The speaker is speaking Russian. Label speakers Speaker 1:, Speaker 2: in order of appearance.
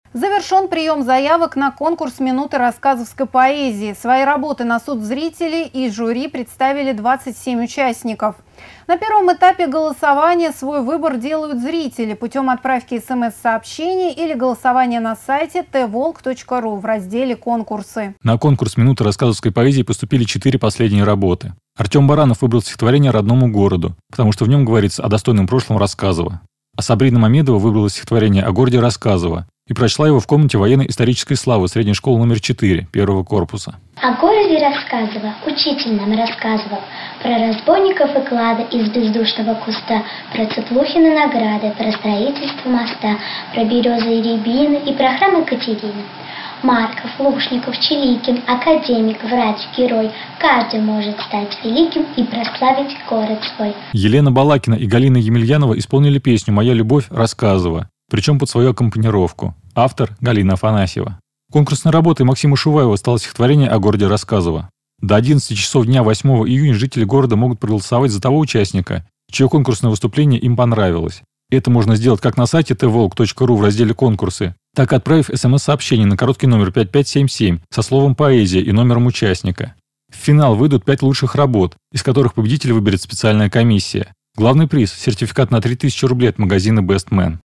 Speaker 1: Завершен прием заявок на конкурс «Минуты рассказовской поэзии». Свои работы на суд зрителей и жюри представили 27 участников. На первом этапе голосования свой выбор делают зрители путем отправки СМС-сообщений или голосования на сайте tvolk.ru в разделе «Конкурсы».
Speaker 2: На конкурс «Минуты рассказовской поэзии» поступили 4 последние работы. Артем Баранов выбрал стихотворение «Родному городу», потому что в нем говорится о достойном прошлом Рассказова. А Сабрина Мамедова выбрала стихотворение о городе Рассказово и прочла его в комнате военно-исторической славы средней школы номер 4 первого корпуса.
Speaker 3: О городе Рассказово учитель нам рассказывал про разбойников и клады из бездушного куста, про Цеплухины награды, про строительство моста, про березы и рябины и про храм Екатерины. Марков, Лушников, Чиликин, академик, врач, герой. Каждый может стать великим и прославить город свой.
Speaker 2: Елена Балакина и Галина Емельянова исполнили песню «Моя любовь» Рассказово, причем под свою аккомпанировку. Автор – Галина Афанасьева. Конкурсной работой Максима Шуваева стало стихотворение о городе Рассказово. До 11 часов дня 8 июня жители города могут проголосовать за того участника, чье конкурсное выступление им понравилось. Это можно сделать как на сайте tvolk.ru в разделе «Конкурсы», так и отправив СМС-сообщение на короткий номер 5577 со словом «Поэзия» и номером участника. В финал выйдут 5 лучших работ, из которых победителя выберет специальная комиссия. Главный приз – сертификат на 3000 рублей от магазина «Бестмен».